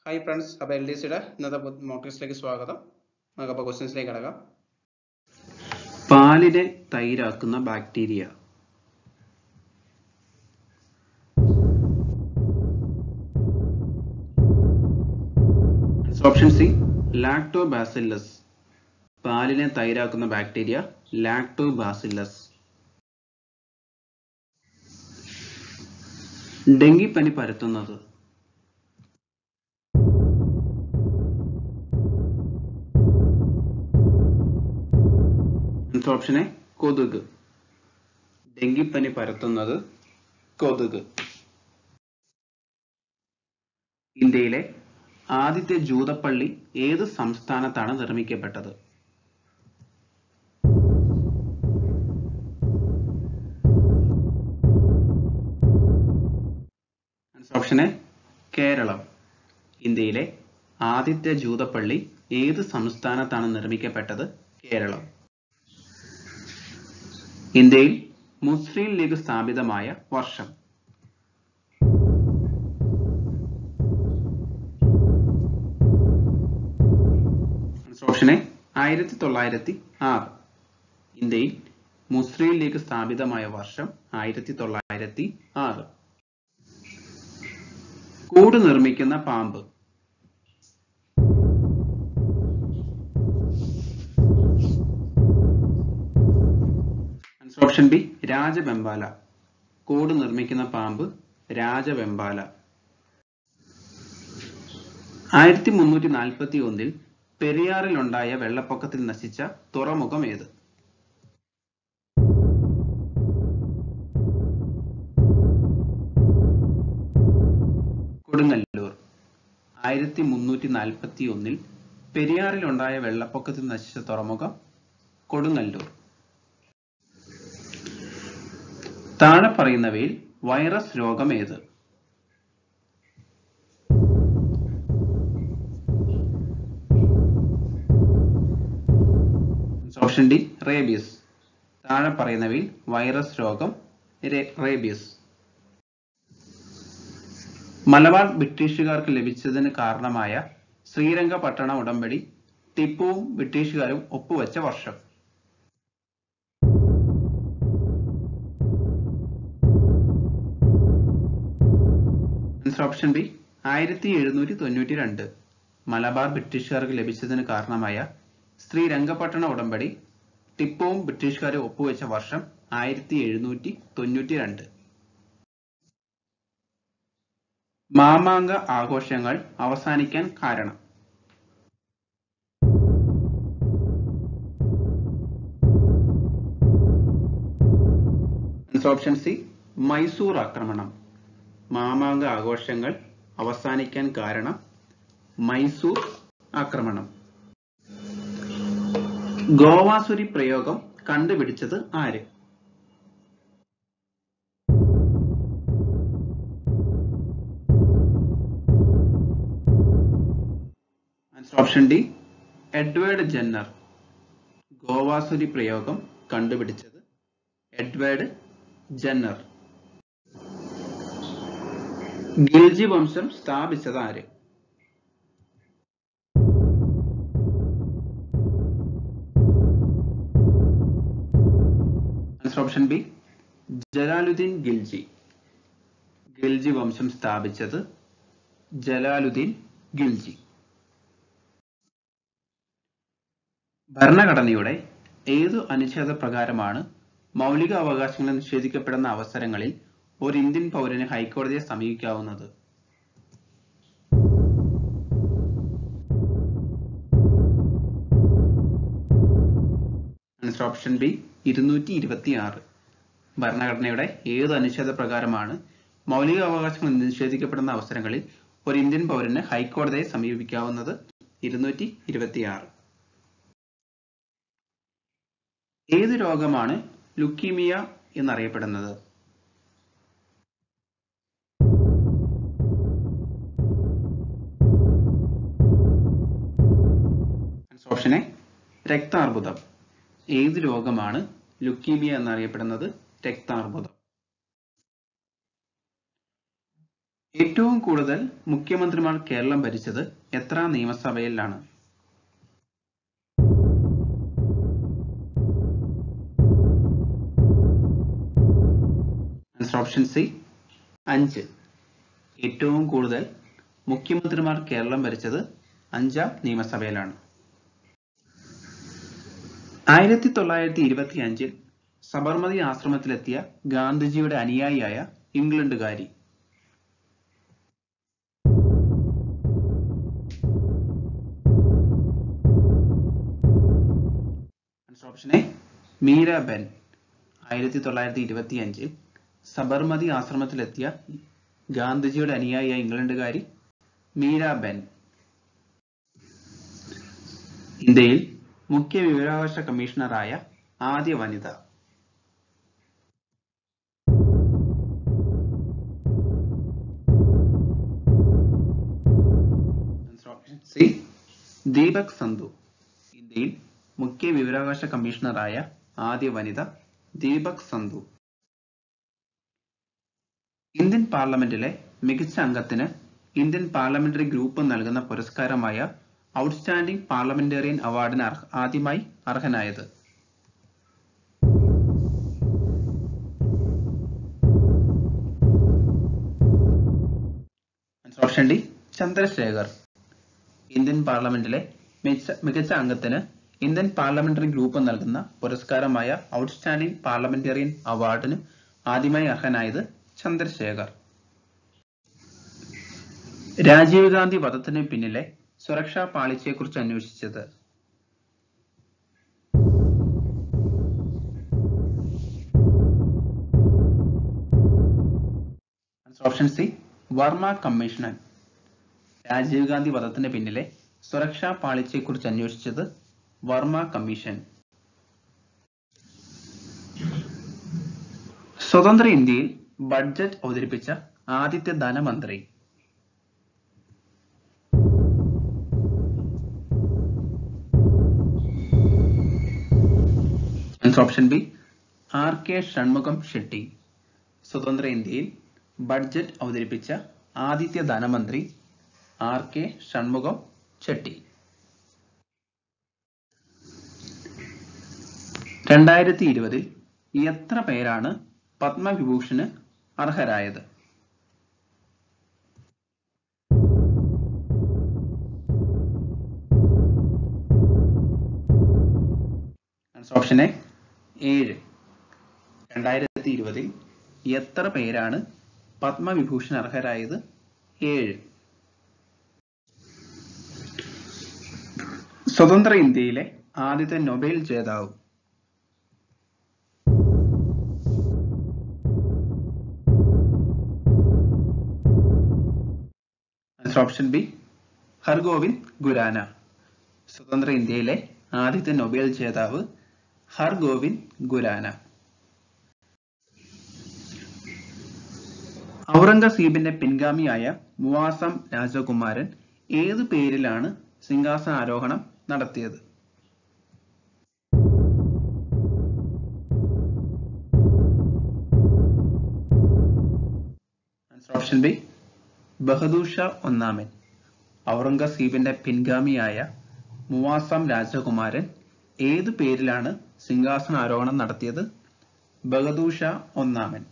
Hi friends, അപ്പോൾ LDCയുടെ ഇന്നത്തെ mock ടെസ്റ്റിലേക്ക് സ്വാഗതം. നമുക്കപ്പോൾ ക്വസ്റ്റ്യൻസിലേക്ക് കിടക്കാം. പാലിനെ തൈരാക്കുന്ന ബാക്ടീരിയ. Option C lactobacillus. പാലിനെ തൈരാക്കുന്ന ബാക്ടീരിയ ലാക്ടോബാസില്ലസ്. ഡെങ്കിപ്പനി പരത്തുന്നത്. ഓപ്ഷൻ എ കൊതുക്. ഡെങ്കിപ്പനി പരത്തുന്നത് കൊതുക്. ഇന്ത്യയിലെ ആദ്യത്തെ ജൂതപ്പള്ളി ഏത് സംസ്ഥാനത്താണ് നിർമ്മിക്കപ്പെട്ടത്? Option A Keralam. ഇന്ത്യയിലെ ആദ്യത്തെ ജൂതപ്പള്ളി ഏത് സംസ്ഥാനത്താണ് നിർമ്മിക്കപ്പെട്ടത്? കേരളം. ഇന്ത്യയിൽ മുസ്ലിം ലീഗ് സ്ഥാപിതമായ വർഷം? Option A 1906. ഇന്ത്യയിൽ മുസ്ലിം ലീഗ് സ്ഥാപിതമായ വർഷം 1906. കൂട് നിർമ്മിക്കുന്ന പാമ്പ്. ഓപ്ഷൻ ബി രാജവെമ്പാല. കൂട് നിർമ്മിക്കുന്ന പാമ്പ് രാജവെമ്പാല. 1341 പെരിയാറിലുണ്ടായ വെള്ളപ്പൊക്കത്തിൽ നശിച്ച തുറമുഖം ഏത്? കൊടുങ്ങല്ലൂർ. 1341 പെരിയാറിലുണ്ടായ വെള്ളപ്പൊക്കത്തിൽ നശിച്ച തുറമുഖം കൊടുങ്ങല്ലൂർ. താഴെ പറയുന്നവയിൽ വൈറസ് രോഗം ഏത്? Option D rabies. താഴെ പറയുന്നവയിൽ വൈറസ് രോഗം റേബീസ്. മലബാർ ബ്രിട്ടീഷുകാർക്ക് ലഭിച്ചതിന് കാരണമായ ശ്രീരംഗപട്ടണ ഉടമ്പടി ടിപ്പുവും ബ്രിട്ടീഷുകാരും ഒപ്പുവെച്ച വർഷം? Option B 1792. മലബാർ ബ്രിട്ടീഷുകാർക്ക് ലഭിച്ചതിന് കാരണമായ ശ്രീരംഗപട്ടണ ഉടമ്പടി ടിപ്പുവും ബ്രിട്ടീഷുകാരും ഒപ്പുവെച്ച വർഷം 1792. മാമാങ്ക ആഘോഷങ്ങൾ അവസാനിക്കാൻ കാരണം? ഓപ്ഷൻ സി മൈസൂർ ആക്രമണം. മാമാങ്ക ആഘോഷങ്ങൾ അവസാനിക്കാൻ കാരണം മൈസൂർ ആക്രമണം. ഗോവാസുരി പ്രയോഗം കണ്ടുപിടിച്ചത് ആര്? Option D Edward Jenner. ഗോവാസുരി പ്രയോഗം കണ്ടുപിടിച്ചത് എഡ്വേർഡ് ജെന്നർ. ഗിൽജി വംശം സ്ഥാപിച്ചത് ആര്? Option B Jalaluddin Khilji. ഖിൽജി വംശം സ്ഥാപിച്ചത് ജലാലുദ്ദീൻ ഖിൽജി. ഭരണഘടനയുടെ ഏതു അനുച്ഛേദ പ്രകാരമാണ് മൗലിക അവകാശങ്ങൾ നിഷേധിക്കപ്പെടുന്ന അവസരങ്ങളിൽ ഒരു ഇന്ത്യൻ പൗരന് ഹൈക്കോടതിയെ സമീപിക്കാവുന്നത്? Option B 226. ഭരണഘടനയുടെ ഏത് അനുച്ഛേദ പ്രകാരമാണ് മൗലിക അവകാശങ്ങൾ നിഷേധിക്കപ്പെടുന്ന അവസരങ്ങളിൽ ഒരു ഇന്ത്യൻ പൗരന് ഹൈക്കോടതിയെ സമീപിക്കാവുന്നത്? 226. ഏത് രോഗമാണ് ലുക്കീമിയ എന്നറിയപ്പെടുന്നത്? ഓപ്ഷൻ എ രക്താർബുദം. ഏത് രോഗമാണ് ലുക്കീമിയ എന്നറിയപ്പെടുന്നത്? രക്താർബുദം. ഏറ്റവും കൂടുതൽ മുഖ്യമന്ത്രിമാർ കേരളം ഭരിച്ചത് എത്ര നിയമസഭയിലാണ്? Answer option C 5. ഏറ്റവും കൂടുതൽ മുഖ്യമന്ത്രിമാർ കേരളം ഭരിച്ചത് 5ാം നിയമസഭയിലാണ്. 1925 സബർമതി ആശ്രമത്തിലെത്തിയ ഗാന്ധിജിയുടെ അനുയായിയായ ഇംഗ്ലണ്ടുകാരി. Option A Mirabehn. 1925 സബർമതി ആശ്രമത്തിലെത്തിയ ഗാന്ധിജിയുടെ അനുയായിയായ ഇംഗ്ലണ്ടുകാരി മീരാബെൻ. ഇന്ത്യയിൽ മുഖ്യ വിവരാവകാശ കമ്മീഷണറായ ആദ്യ വനിത. Option C Deepak Sandhu. ഇന്ത്യയിൽ മുഖ്യ വിവരാവകാശ കമ്മീഷണറായ ആദ്യ വനിത ദീപക് സന്ധു. ഇന്ത്യൻ പാർലമെന്റിലെ മികച്ച അംഗത്തിന് ഇന്ത്യൻ പാർലമെന്ററി ഗ്രൂപ്പ് നൽകുന്ന പുരസ്കാരമായ ഔട്ട്സ്റ്റാൻഡിംഗ് പാർലമെന്റേറിയൻ അവാർഡിന് ആദ്യമായി അർഹനായത്? Option D Chandrashekhar. ഇന്ത്യൻ പാർലമെന്റിലെ മികച്ച അംഗത്തിന് ഇന്ത്യൻ പാർലമെന്ററി ഗ്രൂപ്പ് നൽകുന്ന പുരസ്കാരമായ ഔട്ട്സ്റ്റാൻഡിംഗ് പാർലമെന്റേറിയൻ അവാർഡിന് ആദ്യമായി അർഹനായത് ചന്ദ്രശേഖർ. രാജീവ് ഗാന്ധി വധത്തിന് പിന്നിലെ സുരക്ഷാ പാളിച്ചയെക്കുറിച്ച് അന്വേഷിച്ചത്? Option C Verma commission. Rajiv Gandhi വധത്തിന് പിന്നിലെ സുരക്ഷാ പാളിച്ചയെക്കുറിച്ച് അന്വേഷിച്ചത് വർമ്മ കമ്മീഷൻ. സ്വതന്ത്ര ഇന്ത്യയിൽ ബഡ്ജറ്റ് അവതരിപ്പിച്ച ആദ്യത്തെ ധനമന്ത്രി? Option B RK Shanmukham Shetty. സ്വതന്ത്ര ഇന്ത്യയിൽ ബഡ്ജറ്റ് അവതരിപ്പിച്ച ആദ്യത്തെ ധനമന്ത്രി RK ഷൺമുഖം ഷെട്ടി. 2020 എത്ര പേരാണ് പത്മവിഭൂഷണ് അർഹരായത്? Option A 7. 2020 എത്ര പേരാണ് പത്മവിഭൂഷൺ അർഹരായത്? 7. സ്വതന്ത്ര ഇന്ത്യയിലെ ആദ്യത്തെ നൊബേൽ ജേതാവ്? Option B Hargobind Khorana. സ്വതന്ത്ര ഇന്ത്യയിലെ ആദ്യത്തെ നൊബേൽ ജേതാവ് ഹർഗോവിന്ദ് ഖുരാന. ഔറംഗസീബിന്റെ പിൻഗാമിയായ മുവാസം രാജകുമാരൻ ഏതു പേരിലാണ് സിംഹാസനാരോഹണം നടത്തിയത്? ഓപ്ഷൻ ബി ബഹദൂർ ഷാ ഒന്നാമൻ. ഔറംഗസീബിന്റെ പിൻഗാമിയായ മുവാസം രാജകുമാരൻ ഏതു പേരിലാണ് സിംഹാസനാരോഹണം നടത്തിയത്? ബഹദൂർ ഷാ ഒന്നാമൻ.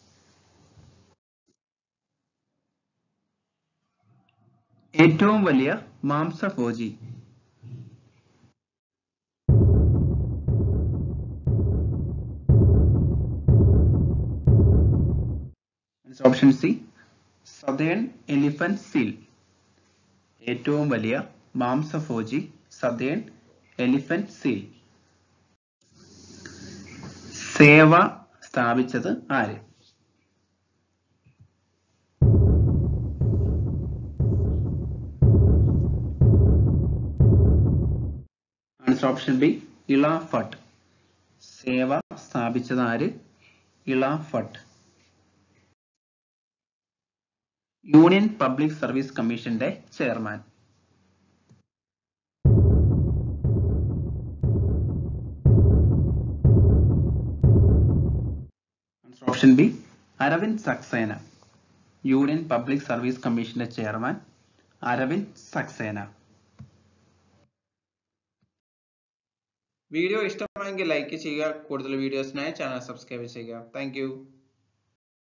ഏറ്റവും വലിയ മാംസഭോജി? Option C southern elephant seal. ഏറ്റവും വലിയ മാംസഭോജി സദേൺ എലിഫന്റ് സീൽ. സേവ സ്ഥാപിച്ചത് ആര്? Option B Ela Bhatt. സേവ സ്ഥാപിച്ചത് ആര്? Ela Bhatt. Union Public Service കമ്മീഷന്റെ chairman? Option B Arvind Saxena. Union Public Service കമ്മീഷന്റെ ചെയർമാൻ അരവിന്ദ് സക്സേന. വീഡിയോ ഇഷ്ടമായെങ്കിൽ ലൈക്ക് ചെയ്യുക. കൂടുതൽ വീഡിയോസിനായി ചാനൽ സബ്സ്ക്രൈബ് ചെയ്യുക. Thank U.